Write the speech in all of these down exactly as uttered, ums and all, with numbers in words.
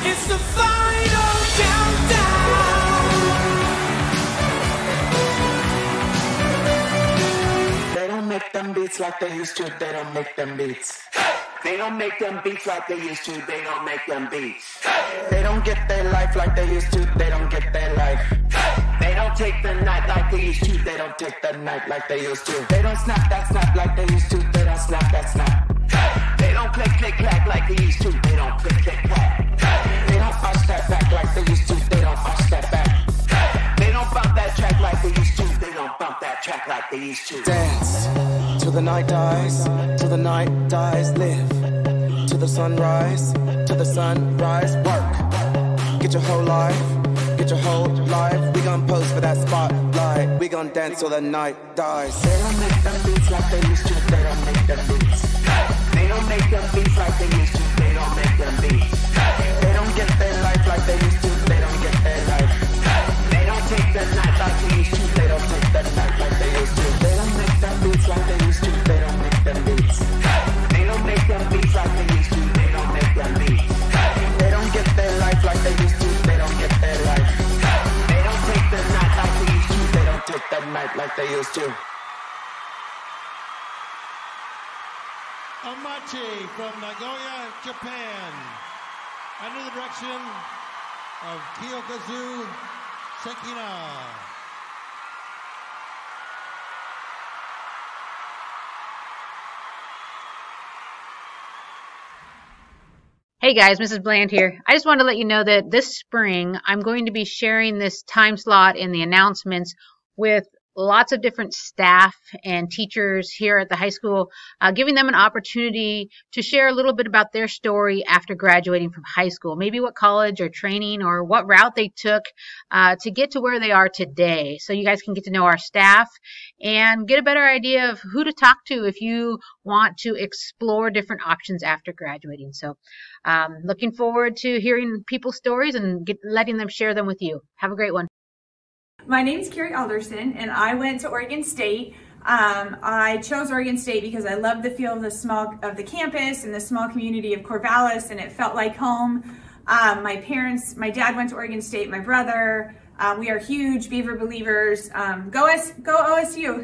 It's the final countdown. They don't make them beats like they used to. They don't make them beats. They don't make them beats like they used to. They don't make them beats. They don't get their life like they used to. They don't get their life. They don't take the night like they used to. They don't take the night like they used to. They don't snap that snap like they used to. They don't snap that snap. They don't click click clack like they used to. They don't click click clack. They don't arch that back like they used to. They don't arch that back. They don't bump that track like they used to. They don't bump that track like they used to. Dance till the night dies. Till the night dies. Live till the sunrise. Till the sunrise. Work. Get your whole life. Get your whole life. We gon' pose for that spotlight. We gon' dance till the night dies. They don't make them beats like they used to. They don't make them beats. They don't make them beats like they used to. They don't make them beats. They don't get their life like they used to. They don't get their life. They don't take the night like they used to. They don't take the night like they used to. They don't make them beats like they used to. They don't make them beats. They don't make them beats like they used to. They don't make them beats. They don't get their life like they used to. They don't get their life. They don't take the night like they used to. They don't take the night like they used to. Amachi from Nagoya, Japan, under the direction of Kiyokazu Sekina. Hey guys, Missus Bland here. I just wanted to let you know that this spring I'm going to be sharing this time slot in the announcements with lots of different staff and teachers here at the high school, uh, giving them an opportunity to share a little bit about their story after graduating from high school, maybe what college or training or what route they took uh, to get to where they are today. So you guys can get to know our staff and get a better idea of who to talk to if you want to explore different options after graduating. So um, looking forward to hearing people's stories and get, letting them share them with you. Have a great one. My name's Carrie Alderson, and I went to Oregon State. Um, I chose Oregon State because I love the feel of the small of the campus and the small community of Corvallis, and it felt like home. Um, my parents, my dad went to Oregon State. My brother, um, we are huge Beaver believers. Um, go S, go O S U.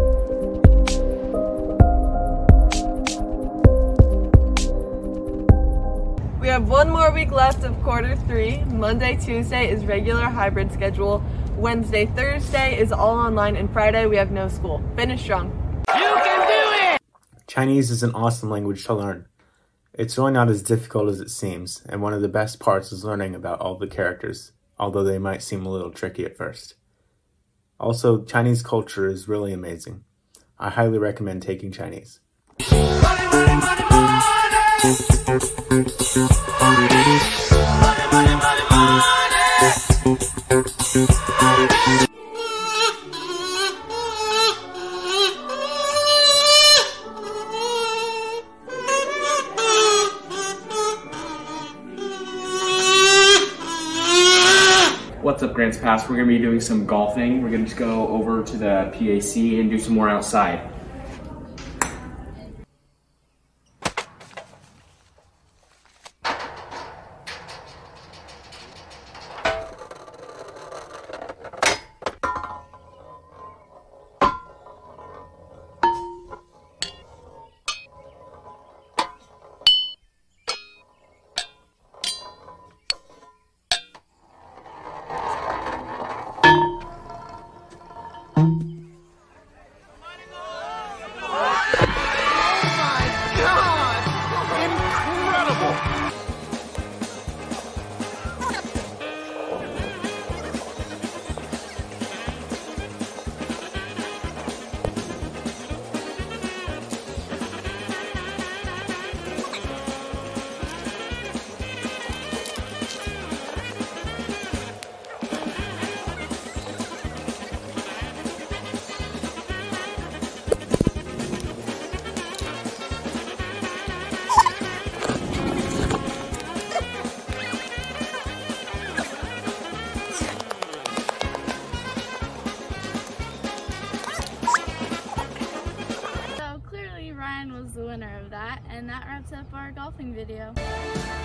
We have one more week left of quarter three. Monday, Tuesday is regular hybrid schedule. Wednesday, Thursday is all online, and Friday we have no school. Finish strong. You can do it! Chinese is an awesome language to learn. It's really not as difficult as it seems, and one of the best parts is learning about all the characters, although they might seem a little tricky at first. Also, Chinese culture is really amazing. I highly recommend taking Chinese. Money, money, money, money. Money, money, money, money. What's up, Grants Pass? We're going to be doing some golfing. We're going to go over to the P A C and do some more outside. Was the winner of that, and that wraps up our golfing video.